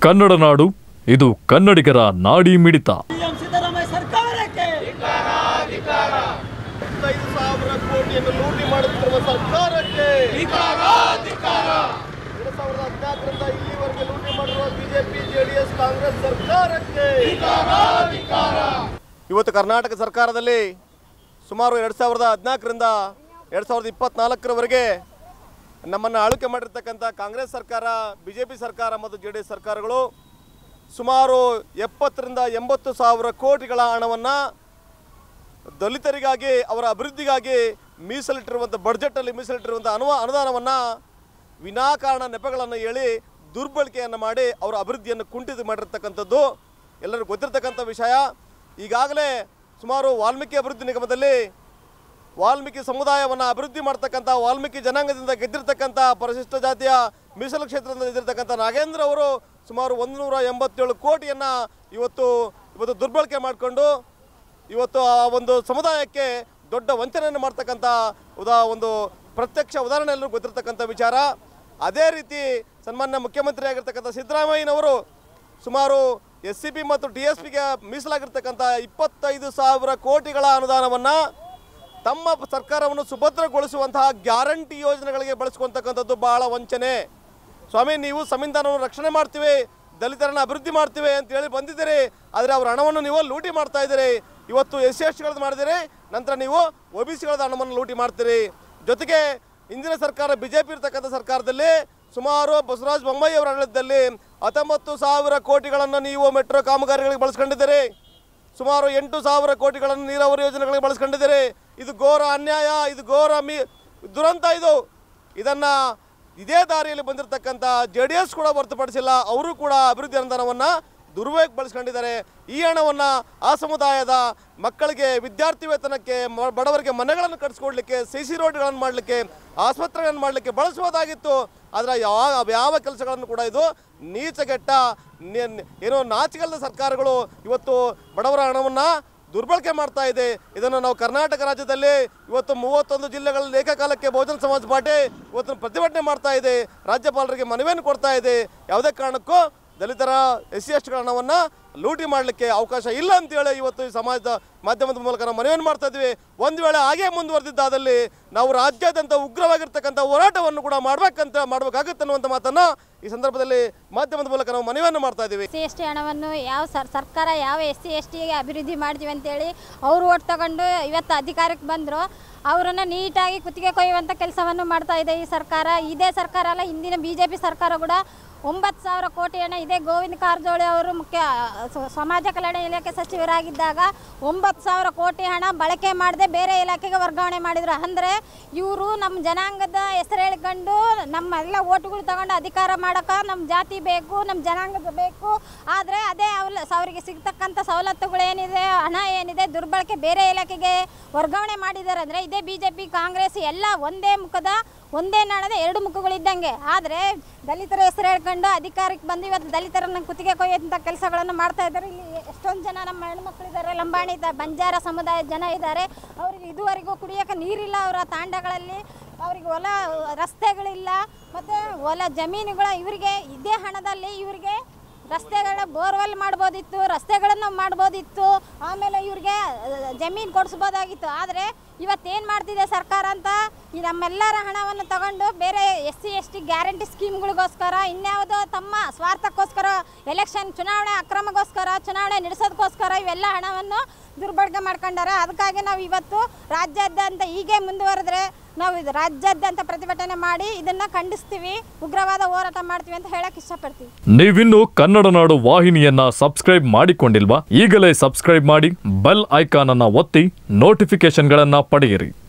ಕನ್ನಡ ನಾಡು, ಇದು ಕನ್ನಡಿಗರ ನಾಡಿ ಮಿಡಿತ. ಸಿದ್ದರಾಮಯ್ಯ ಸರ್ಕಾರಕ್ಕೆ 5,000 ಕೋಟಿಯನ್ನು ಲೂಟಿ ಮಾಡುತ್ತಿರುವ ಸರ್ಕಾರಕ್ಕೆ 2014ರಿಂದ ಇಲ್ಲಿವರೆಗೆ ಲೂಟಿ ಮಾಡಿರುವ ಬಿಜೆಪಿ ಜೆಡಿಎಸ್ ಕಾಂಗ್ರೆಸ್ ಸರ್ಕಾರಕ್ಕೆ ಇವತ್ತು ಕರ್ನಾಟಕ ಸರ್ಕಾರದಲ್ಲಿ ಸುಮಾರು 2014ರಿಂದ 2024ರವರೆಗೆ ನಮ್ಮನ್ನು ಆಳ್ವಿಕೆ ಮಾಡಿರ್ತಕ್ಕಂಥ ಕಾಂಗ್ರೆಸ್ ಸರ್ಕಾರ, ಬಿಜೆಪಿ ಸರ್ಕಾರ ಮತ್ತು ಜೆಡಿಎಸ್ ಸರ್ಕಾರಗಳು ಸುಮಾರು 70ರಿಂದ 80 ಸಾವಿರ ಕೋಟಿಗಳ ಹಣವನ್ನು ದಲಿತರಿಗಾಗಿ, ಅವರ ಅಭಿವೃದ್ಧಿಗಾಗಿ ಮೀಸಲಿಟ್ಟಿರುವಂಥ ಬಡ್ಜೆಟಲ್ಲಿ ಮೀಸಲಿಟ್ಟಿರುವಂಥ ಅನುದಾನವನ್ನು ವಿನಾಕಾರಣ ನೆಪಗಳನ್ನು ಹೇಳಿ ದುರ್ಬಳಕೆಯನ್ನು ಮಾಡಿ ಅವರ ಅಭಿವೃದ್ಧಿಯನ್ನು ಕುಂಠಿತ ಮಾಡಿರ್ತಕ್ಕಂಥದ್ದು ಎಲ್ಲರಿಗೂ ಗೊತ್ತಿರತಕ್ಕಂಥ ವಿಷಯ. ಈಗಾಗಲೇ ಸುಮಾರು ವಾಲ್ಮೀಕಿ ಅಭಿವೃದ್ಧಿ ನಿಗಮದಲ್ಲಿ ವಾಲ್ಮೀಕಿ ಸಮುದಾಯವನ್ನು ಅಭಿವೃದ್ಧಿ ಮಾಡ್ತಕ್ಕಂಥ, ವಾಲ್ಮೀಕಿ ಜನಾಂಗದಿಂದ ಗೆದ್ದಿರ್ತಕ್ಕಂಥ, ಪರಿಶಿಷ್ಟ ಜಾತಿಯ ಮೀಸಲು ಕ್ಷೇತ್ರದಿಂದ ಗೆದ್ದಿರ್ತಕ್ಕಂಥ ನಾಗೇಂದ್ರ ಅವರು ಸುಮಾರು 187 ಕೋಟಿಯನ್ನು ಇವತ್ತು ದುರ್ಬಳಕೆ ಮಾಡಿಕೊಂಡು ಇವತ್ತು ಆ ಒಂದು ಸಮುದಾಯಕ್ಕೆ ದೊಡ್ಡ ವಂಚನೆಯನ್ನು ಮಾಡ್ತಕ್ಕಂಥ ಒಂದು ಪ್ರತ್ಯಕ್ಷ ಉದಾಹರಣೆ ಎಲ್ಲರೂ ಗೊತ್ತಿರತಕ್ಕಂಥ ವಿಚಾರ. ಅದೇ ರೀತಿ ಸನ್ಮಾನ್ಯ ಮುಖ್ಯಮಂತ್ರಿ ಆಗಿರ್ತಕ್ಕಂಥ ಸಿದ್ದರಾಮಯ್ಯನವರು ಸುಮಾರು SCP ಮತ್ತು TSPಗೆ ಮೀಸಲಾಗಿರ್ತಕ್ಕಂಥ 25,000 ಕೋಟಿಗಳ ಅನುದಾನವನ್ನು ತಮ್ಮ ಸರ್ಕಾರವನ್ನು ಸುಭದ್ರಗೊಳಿಸುವಂತಹ ಗ್ಯಾರಂಟಿ ಯೋಜನೆಗಳಿಗೆ ಬಳಸ್ಕೊಳ್ತಕ್ಕಂಥದ್ದು ಬಹಳ ವಂಚನೆ. ಸ್ವಾಮಿ, ನೀವು ಸಂವಿಧಾನವನ್ನು ರಕ್ಷಣೆ ಮಾಡ್ತೀವಿ, ದಲಿತರನ್ನು ಅಭಿವೃದ್ಧಿ ಮಾಡ್ತೀವಿ ಅಂತೇಳಿ ಬಂದಿದ್ದೀರಿ, ಆದರೆ ಅವರ ಹಣವನ್ನು ನೀವು ಲೂಟಿ ಮಾಡ್ತಾ ಇದ್ದೀರಿ. ಇವತ್ತು SC/STಗಳದ್ದು ಮಾಡಿದಿರಿ, ನಂತರ ನೀವು OBCಗಳದ ಹಣವನ್ನು ಲೂಟಿ ಮಾಡ್ತೀರಿ. ಜೊತೆಗೆ ಇಂದಿನ ಸರ್ಕಾರ BJP ಇರ್ತಕ್ಕಂಥ ಸರ್ಕಾರದಲ್ಲಿ ಸುಮಾರು ಬಸವರಾಜ ಬೊಮ್ಮಾಯಿ ಅವರ ಆಡಳಿತದಲ್ಲಿ 19,000 ಕೋಟಿಗಳನ್ನು ನೀವು ಮೆಟ್ರೋ ಕಾಮಗಾರಿಗಳಿಗೆ ಬಳಸ್ಕೊಂಡಿದ್ದೀರಿ. ಸುಮಾರು 8,000 ಕೋಟಿಗಳನ್ನು ನೀರಾವರಿ ಯೋಜನೆಗಳಿಗೆ ಬಳಸ್ಕೊಂಡಿದ್ದೀರಿ. ಇದು ಘೋರ ಅನ್ಯಾಯ, ಇದು ಘೋರ ದುರಂತ. ಇದನ್ನು ಇದೇ ದಾರಿಯಲ್ಲಿ ಬಂದಿರತಕ್ಕಂಥ JDS ಕೂಡ ಹೊರತುಪಡಿಸಿಲ್ಲ. ಅವರು ಕೂಡ ಅಭಿವೃದ್ಧಿ ಅನುದಾನವನ್ನು ದುರ್ಬಳಕೆ ಬಳಸ್ಕೊಂಡಿದ್ದಾರೆ. ಈ ಹಣವನ್ನು ಆ ಸಮುದಾಯದ ಮಕ್ಕಳಿಗೆ ವಿದ್ಯಾರ್ಥಿ ವೇತನಕ್ಕೆ, ಬಡವರಿಗೆ ಮನೆಗಳನ್ನು ಕಟ್ಟಿಸ್ಕೊಡ್ಲಿಕ್ಕೆ, CC ರೋಡ್ಗಳನ್ನು ಮಾಡಲಿಕ್ಕೆ, ಆಸ್ಪತ್ರೆಗಳನ್ನು ಮಾಡಲಿಕ್ಕೆ ಬಳಸಬಹುದಾಗಿತ್ತು. ಆದರೆ ಯಾವ ಕೆಲಸಗಳನ್ನು ಕೂಡ ಇದು ನೀಚಗೆಟ್ಟ ಏನೋ ನಾಚಿಕೆಲ್ಲದ ಸರ್ಕಾರಗಳು ಇವತ್ತು ಬಡವರ ಹಣವನ್ನು ದುರ್ಬಳಕೆ ಮಾಡ್ತಾ ಇದೆ. ಇದನ್ನು ನಾವು ಕರ್ನಾಟಕ ರಾಜ್ಯದಲ್ಲಿ ಇವತ್ತು 31 ಜಿಲ್ಲೆಗಳಲ್ಲಿ ಏಕಕಾಲಕ್ಕೆ ಬಹುಜನ ಸಮಾಜ ಪಾರ್ಟಿ ಇವತ್ತು ಪ್ರತಿಭಟನೆ ಮಾಡ್ತಾ ಇದೆ. ರಾಜ್ಯಪಾಲರಿಗೆ ಮನವಿಯನ್ನು ಕೊಡ್ತಾ ಇದೆ. ಯಾವುದೇ ಕಾರಣಕ್ಕೂ ದಲಿತರ SC/STಗಳ ಹಣವನ್ನು ಲೂಟಿ ಮಾಡಲಿಕ್ಕೆ ಅವಕಾಶ ಇಲ್ಲ ಅಂತೇಳಿ ಇವತ್ತು ಈ ಸಮಾಜದ ಮಾಧ್ಯಮದ ಮೂಲಕ ನಾವು ಮನವಿಯನ್ನು ಮಾಡ್ತಾ ಇದ್ವಿ. ಒಂದು ವೇಳೆ ಹಾಗೆ ಮುಂದುವರೆದಿದ್ದಾದಲ್ಲಿ ನಾವು ರಾಜ್ಯಾದ್ಯಂತ ಉಗ್ರವಾಗಿರ್ತಕ್ಕಂಥ ಹೋರಾಟವನ್ನು ಕೂಡ ಮಾಡಬೇಕಾಗುತ್ತೆ ಅನ್ನುವಂಥ ಮಾತನ್ನು ಈ ಸಂದರ್ಭದಲ್ಲಿ ಮಾಧ್ಯಮದ ಮೂಲಕ ನಾವು ಮನವಿಯನ್ನು ಮಾಡ್ತಾ ಇದ್ದೀವಿ. SC/ST ಹಣವನ್ನು ಯಾವ ಸರ್ಕಾರ ಯಾವ SC/STಗೆ ಅಭಿವೃದ್ಧಿ ಮಾಡ್ತೀವಿ ಅಂತೇಳಿ ಅವರು ಓಟ್ ತಗೊಂಡು ಇವತ್ತು ಅಧಿಕಾರಕ್ಕೆ ಬಂದರು. ಅವರನ್ನು ನೀಟಾಗಿ ಕುತ್ತಿಗೆ ಕೊಯ್ಯುವಂಥ ಕೆಲಸವನ್ನು ಮಾಡ್ತಾ ಇದೆ ಈ ಸರ್ಕಾರ. ಇದೇ ಸರ್ಕಾರ ಅಲ್ಲ, ಹಿಂದಿನ BJP ಸರ್ಕಾರ ಕೂಡ 9,000 ಕೋಟಿ ಹಣ ಇದೇ ಗೋವಿಂದ ಕಾರಜೋಳ ಅವರು ಮುಖ್ಯ ಸಮಾಜ ಕಲ್ಯಾಣ ಇಲಾಖೆ ಸಚಿವರಾಗಿದ್ದಾಗ 9,000 ಕೋಟಿ ಹಣ ಬಳಕೆ ಮಾಡದೆ ಬೇರೆ ಇಲಾಖೆಗೆ ವರ್ಗಾವಣೆ ಮಾಡಿದರು. ಅಂದರೆ ಇವರು ನಮ್ಮ ಜನಾಂಗದ ಹೆಸರು ಹೇಳ್ಕೊಂಡು ನಮ್ಮೆಲ್ಲ ಓಟುಗಳು ತಗೊಂಡು ಅಧಿಕಾರ ಮಾಡೋಕೆ ನಮ್ಮ ಜಾತಿ ಬೇಕು, ನಮ್ಮ ಜನಾಂಗದ ಬೇಕು. ಆದರೆ ಅದೇ ಅವರಿಗೆ ಸಿಗ್ತಕ್ಕಂಥ ಸವಲತ್ತುಗಳು ಏನಿದೆ, ಹಣ ಏನಿದೆ, ದುರ್ಬಳಕೆ ಬೇರೆ ಇಲಾಖೆಗೆ ವರ್ಗಾವಣೆ ಮಾಡಿದ್ದಾರೆ. ಅಂದರೆ ಇದೇ BJP ಕಾಂಗ್ರೆಸ್ ಎಲ್ಲ ಒಂದೇ ನಾಣದ 2 ಮುಖಗಳಿದ್ದಂಗೆ. ಆದರೆ ದಲಿತರ ಹೆಸರು ಹೇಳ್ಕೊಂಡು ಅಧಿಕಾರಕ್ಕೆ ಬಂದು ಇವತ್ತು ದಲಿತರನ್ನು ಕುತ್ತಿಗೆ ಕೊಯ್ಯುವಂಥ ಕೆಲಸಗಳನ್ನು ಮಾಡ್ತಾ ಇದ್ದಾರೆ. ಇಲ್ಲಿ ಎಷ್ಟೊಂದು ಜನ ನಮ್ಮ ಹೆಣ್ಮಕ್ಳಿದ್ದಾರೆ, ಲಂಬಾಣಿ ಬಂಜಾರ ಸಮುದಾಯದ ಜನ ಇದ್ದಾರೆ. ಅವರಿಗೆ ಇದುವರೆಗೂ ಕುಡಿಯೋಕೆ ನೀರಿಲ್ಲ, ಅವರ ತಾಂಡಗಳಲ್ಲಿ ಅವರಿಗೆ ಹೊಲ ರಸ್ತೆಗಳಿಲ್ಲ, ಮತ್ತು ಹೊಲ ಜಮೀನುಗಳ ಇವರಿಗೆ ಇದೇ ಹಣದಲ್ಲಿ ಇವರಿಗೆ ರಸ್ತೆಗಳ ಬೋರ್ವೆಲ್ ಮಾಡ್ಬೋದಿತ್ತು, ರಸ್ತೆಗಳನ್ನು ಮಾಡ್ಬೋದಿತ್ತು, ಆಮೇಲೆ ಇವ್ರಿಗೆ ಜಮೀನು ಕೊಡಿಸ್ಬೋದಾಗಿತ್ತು. ಆದರೆ ಇವತ್ತೇನು ಮಾಡ್ತಿದೆ ಸರ್ಕಾರ ಅಂತ ಈ ನಮ್ಮೆಲ್ಲರ ಹಣವನ್ನು ತಗೊಂಡು ಬೇರೆ SC/ST ಗ್ಯಾರಂಟಿ ಸ್ಕೀಮ್ಗಳಿಗೋಸ್ಕರ, ಇನ್ಯಾವುದೋ ತಮ್ಮ ಸ್ವಾರ್ಥಕ್ಕೋಸ್ಕರ, ಚುನಾವಣೆ ಅಕ್ರಮಗೋಸ್ಕರ, ಚುನಾವಣೆ ನಡೆಸೋದಕ್ಕೋಸ್ಕರ ಇವೆಲ್ಲ ಹಣವನ್ನು ದುರ್ಬಳಕೆ ಮಾಡ್ಕೊಂಡಾರೆ. ಅದಕ್ಕಾಗಿ ನಾವು ಇವತ್ತು ರಾಜ್ಯಾದ್ಯಂತ ಹೀಗೆ ಮುಂದುವರೆದ್ರೆ ನಾವು ರಾಜ್ಯಾದ್ಯಂತ ಪ್ರತಿಭಟನೆ ಮಾಡಿ ಇದನ್ನು ಖಂಡಿಸ್ತೀವಿ, ಉಗ್ರವಾದ ಹೋರಾಟ ಮಾಡ್ತೀವಿ ಅಂತ ಹೇಳಕ್ಕೆ ಇಷ್ಟಪಡ್ತೀವಿ. ನೀವಿನ್ನು ಕನ್ನಡ ನಾಡು ವಾಹಿನಿಯನ್ನ ಸಬ್ಸ್ಕ್ರೈಬ್ ಮಾಡಿಕೊಂಡಿಲ್ವಾ? ಈಗಲೇ ಸಬ್ಸ್ಕ್ರೈಬ್ ಮಾಡಿ, ಬೆಲ್ ಐಕಾನ್ ಅನ್ನು ಒತ್ತಿ ನೋಟಿಫಿಕೇಶನ್ಗಳನ್ನು ಪಡೆಯಿರಿ.